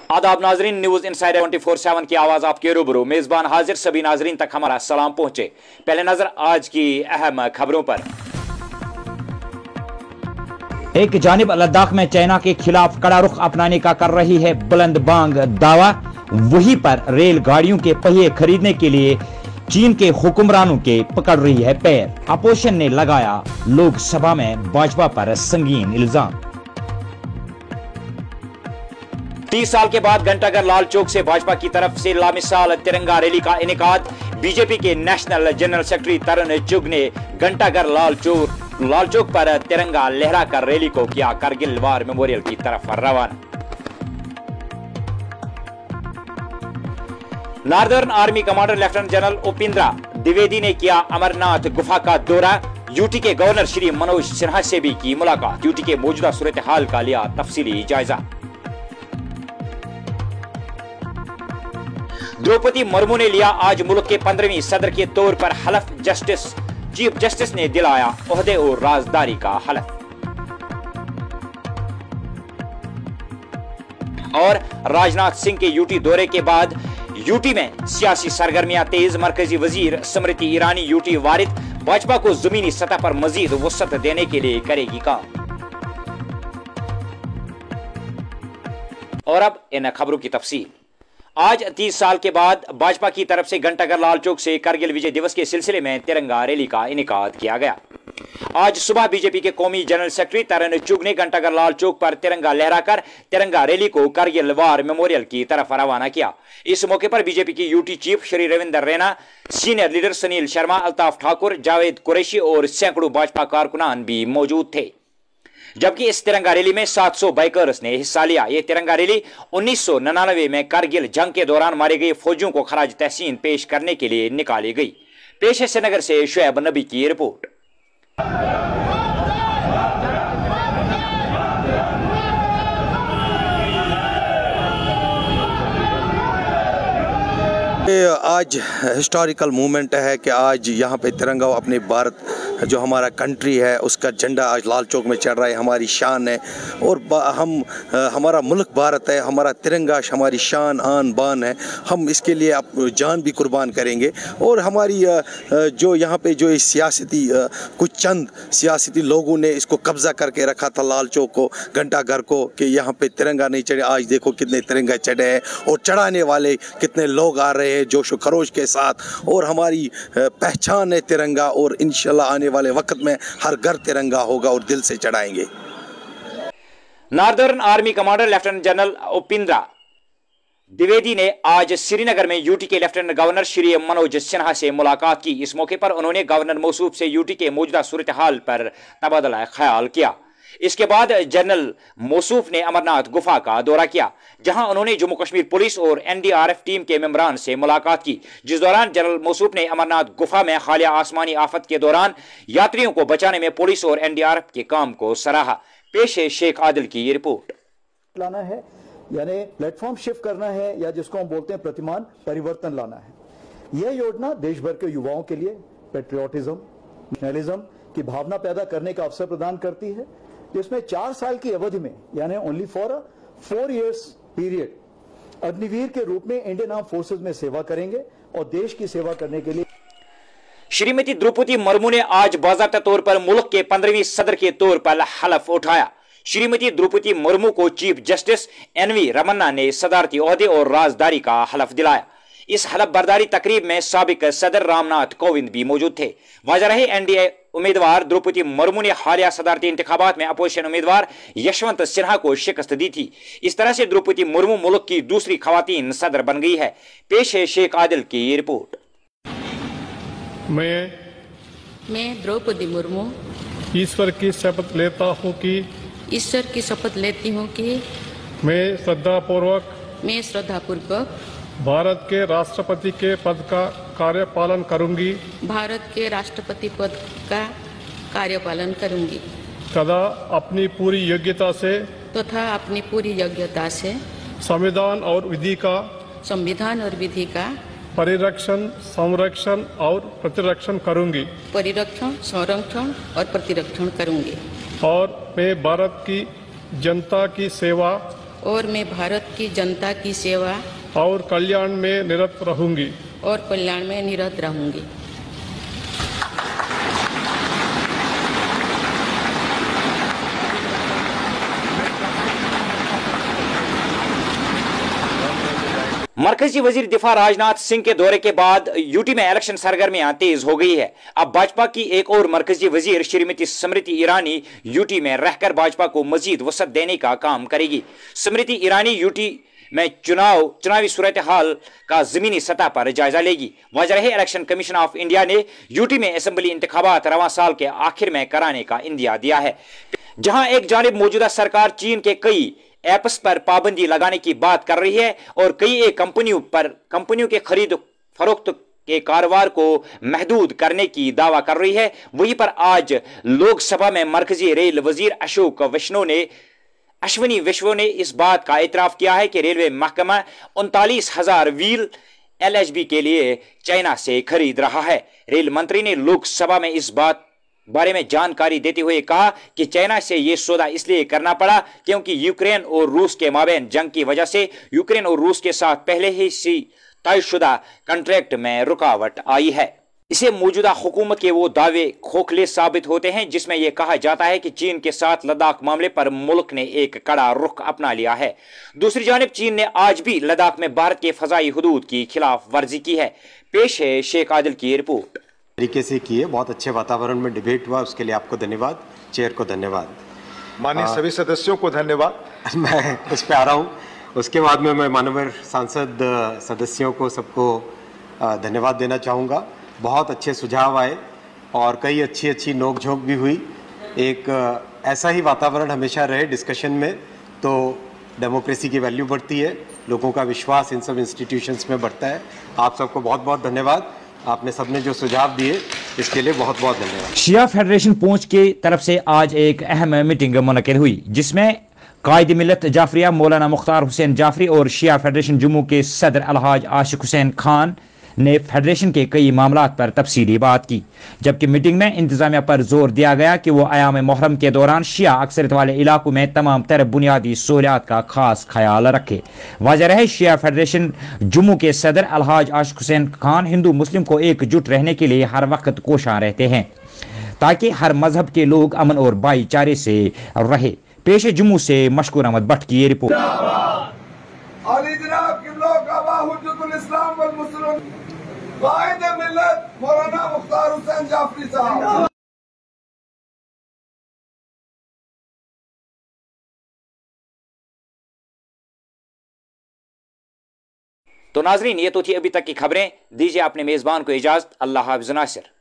आदाब नाजरीन, news insider 24/7 की आवाज आपके रूबरू मेजबान हाजिर, सभी नाजरीन तक हमारा सलाम पहुंचे। पहले नजर आज की अहम खबरों पर। एक जानिब लद्दाख में चाइना के खिलाफ कड़ा रुख अपनाने का कर रही है बुलंद बांग दावा, वहीं पर रेलगाड़ियों के पहिए खरीदने के लिए चीन के हुक्मरानों के पकड़ रही है पैर। अपोजिशन ने लगाया लोकसभा में भाजपा पर संगीन इल्जाम। 30 साल के बाद घंटाघर लाल चौक से भाजपा की तरफ से लामिसाल तिरंगा रैली का इनेकाद। बीजेपी के national general secretary Tarun Chugh ने घंटाघर लाल चौक पर तिरंगा लहराकर रैली को किया कारगिल वार मेमोरियल की तरफ रवाना। Northern army commander lieutenant general Upendra Dwivedi ने किया अमरनाथ गुफा का दौरा। यूटी के गवर्नर श्री मनोज सिन्हा से भी की मुलाकात। यूटी के मौजूदा सूरत हाल का लिया तफसीली जायजा। द्रौपदी मुर्मू ने लिया आज मुल्क के 15वीं सदर के तौर पर हलफ। चीफ जस्टिस ने दिलाया ओहदे और राजदारी का हलफ। और राजनाथ सिंह के यूटी दौरे के बाद यूटी में सियासी सरगर्मियां तेज। मरकजी वजीर स्मृति ईरानी यूटी वारिद, भाजपा को जमीनी सतह पर मजीद वसअत देने के लिए करेगी काम। और अब इन खबरों की तफसील। आज 30 साल के बाद भाजपा की तरफ से घंटाघर लाल चौक से कारगिल विजय दिवस के सिलसिले में तिरंगा रैली का इनेकाद किया गया। आज सुबह बीजेपी के कौमी जनरल सेक्रेटरी तरुण चुग ने घंटाघर लाल चौक पर तिरंगा लहराकर तिरंगा रैली को कारगिल वार मेमोरियल की तरफ रवाना किया। इस मौके पर बीजेपी की UT chief Shri Ravinder Raina, senior leader Sunil Sharma, Altaf Thakur, Javed Qureshi और सैकड़ों भाजपा कारकुनान भी मौजूद थे। जबकि इस तिरंगा रैली में 700 बाइकर्स ने हिस्सा लिया। यह तिरंगा रैली 1999 में कारगिल जंग के दौरान मारे गए फौजियों को खराज तहसीन पेश करने के लिए निकाली गई। पेश है श्रीनगर से शुएब नबी की रिपोर्ट। आज हिस्टोरिकल मूवमेंट है कि आज यहाँ पे तिरंगा अपने भारत जो हमारा कंट्री है उसका झंडा आज लाल चौक में चढ़ रहा है। हमारी शान है और हमारा मुल्क भारत है, हमारा तिरंगा हमारी शान आन बान है। हम इसके लिए जान भी कुर्बान करेंगे। और हमारी जो यहाँ पे जो सियासती कुछ चंद सियासती लोगों ने इसको कब्जा करके रखा था लाल चौक को, घंटाघर को, कि यहाँ पे तिरंगा नहीं चढ़े। आज देखो कितने तिरंगा चढ़े हैं और चढ़ाने वाले कितने लोग आ रहे हैं जोशो खरोश के साथ। और हमारी पहचान है तिरंगा और इंशाल्लाह आने वाले वक्त में हर घर तिरंगा होगा और दिल से चढ़ाएंगे। Northern army commander lieutenant general Upendra Dwivedi ने आज श्रीनगर में यूटी के लेफ्टिनेंट गवर्नर श्री मनोज सिन्हा से मुलाकात की। इस मौके पर उन्होंने गवर्नर मौसूफ से यूटी के मौजूदा सूरत हाल पर तबादला ख्याल किया। इसके बाद जनरल मौसूफ ने अमरनाथ गुफा का दौरा किया, जहां उन्होंने जम्मू कश्मीर पुलिस और एनडीआरएफ टीम के मेंबरान से मुलाकात की। जिस दौरान जनरल मौसूफ ने अमरनाथ गुफा में हालिया आसमानी आफत के दौरान यात्रियों को बचाने में पुलिस और एनडीआरएफ के काम को सराहा। पेश है शेख आदिल की ये रिपोर्ट। लाना है यानी प्लेटफॉर्म शिफ्ट करना है, या जिसको हम बोलते हैं प्रतिमान परिवर्तन लाना है। यह योजना देश भर के युवाओं के लिए पेट्रियोटिज्म, नेशनलिज्म की भावना पैदा करने का अवसर प्रदान करती है, जिसमें 4 साल की अवधि में यानी only for 4 years period Agniveer के रूप में इंडियन आर्म फोर्सेज में सेवा करेंगे और देश की सेवा करने के लिए। श्रीमती द्रौपदी मुर्मू ने आज बाज़ाब्ता तौर पर मुल्क के 15वीं सदर के तौर पर हलफ उठाया। श्रीमती द्रौपदी मुर्मू को चीफ जस्टिस एनवी रमन्ना ने सदारती ओहदे और राजदारी का हलफ दिलाया। इस हलफ बर्दारी तकरीब में साबिक सदर रामनाथ कोविंद भी मौजूद थे। वजह रहे एनडीए उम्मीदवार द्रौपदी मुर्मू ने हालिया सदारती इंतखाबात में अपोजिशन उम्मीदवार यशवंत सिन्हा को शिकस्त दी थी। इस तरह से द्रौपदी मुर्मू मुल्क की दूसरी खवातीन सदर बन गई है। पेश है शेख आदिल की ये रिपोर्ट। मैं द्रौपदी मुर्मू ईश्वर की शपथ लेता हूँ कि मैं श्रद्धापूर्वक भारत के राष्ट्रपति के पद का कार्यपालन करूंगी तथा अपनी पूरी योग्यता से संविधान और विधि का परिरक्षण, संरक्षण और प्रतिरक्षण करूंगी और मैं भारत की जनता की सेवा और मैं भारत की जनता की सेवा और कल्याण में निरत रहूंगी। मरकजी वजीर दिफा राजनाथ सिंह के दौरे के बाद यूटी में इलेक्शन सरगर्मियां तेज हो गई है। अब भाजपा की एक और मरकजी वजीर श्रीमती स्मृति ईरानी यूटी में रहकर भाजपा को मजीद वसअत देने का काम करेगी। स्मृति ईरानी यूटी में चुनावी सूरत हाल का जमीनी सतह पर जायजा लेगी। वजह है इलेक्शन कमीशन ऑफ इंडिया ने यूटी में असेंबली इंतखाबात रवां साल के आखिर में कराने का इंदिया दिया है। जहां एक जानिब मौजूदा सरकार चीन के कई ऐप्स पर पाबंदी लगाने की बात कर रही है और कई एक कंपनियों के खरीद फरोख्त के कारोबार को महदूद करने की दावा कर रही है, वहीं पर आज लोकसभा में मरकजी रेल वजीर अश्विनी वैष्णव ने इस बात का एतराफ किया है कि रेलवे महकमा 39,000 व्हील एलएचबी के लिए चाइना से खरीद रहा है। रेल मंत्री ने लोकसभा में इस बारे में जानकारी देते हुए कहा कि चाइना से यह सौदा इसलिए करना पड़ा क्योंकि यूक्रेन और रूस के माबैन जंग की वजह से यूक्रेन और रूस के साथ पहले ही तयशुदा कॉन्ट्रैक्ट में रुकावट आई है। इसे मौजूदा हुकूमत के वो दावे खोखले साबित होते हैं जिसमें यह कहा जाता है कि चीन के साथ लद्दाख मामले पर मुल्क ने एक कड़ा रुख अपना लिया है। दूसरी जानिब चीन ने आज भी लद्दाख में भारत के फजाई हुदूद की खिलाफ वर्जी की है। पेश है शेख आदिल की रिपोर्ट। तरीके से किए, बहुत अच्छे वातावरण में डिबेट हुआ, उसके लिए आपको धन्यवाद, चेयर को धन्यवाद, माननीय सभी सदस्यों को धन्यवाद। मैं उस पर आ रहा हूँ। उसके बाद में मैं माननीय सांसद सदस्यों को सबको धन्यवाद देना चाहूँगा। बहुत अच्छे सुझाव आए और कई अच्छी नोक-झोंक भी हुई। एक ऐसा ही वातावरण हमेशा रहे डिस्कशन में तो डेमोक्रेसी की वैल्यू बढ़ती है, लोगों का विश्वास इन सब इंस्टीट्यूशंस में बढ़ता है। आप सबको बहुत बहुत धन्यवाद। आपने सबने जो सुझाव दिए इसके लिए बहुत बहुत धन्यवाद। शिया फेडरेशन पूंछ की तरफ से आज एक अहम मीटिंग मुनक्किद हुई जिसमें कायद मिल्लत जाफरिया मौलाना मुख्तार हुसैन जाफरी और शिया फेडरेशन जम्मू के सदर अलहाज आशिक हुसैन खान ने फेडरेशन के कई मामलात पर तफसीली बात की, जबकि मीटिंग में इंतजामिया पर जोर दिया गया कि वो आयाम मोहर्रम के दौरान शिया अक्सरियत वाले इलाकों में तमाम तरह बुनियादी सहूलियात का खास ख्याल रखे। वाज़ेह रहे शिया फेडरेशन जम्मू के सदर अलहाज आशिक हुसैन खान हिंदू मुस्लिम को एकजुट रहने के लिए हर वक्त कोशां रहते हैं ताकि हर मजहब के लोग अमन और भाईचारे से रहे। पेश जम्मू से मशकूर अहमद भट्ट की ये रिपोर्ट। कायद मिल्लत मौलाना मुख्तार हुसैन जाफरी साहब। तो नाजरीन, ये तो थी अभी तक की खबरें। दीजिए अपने मेजबान को इजाजत। अल्लाह हाफ़िज़ नासिर।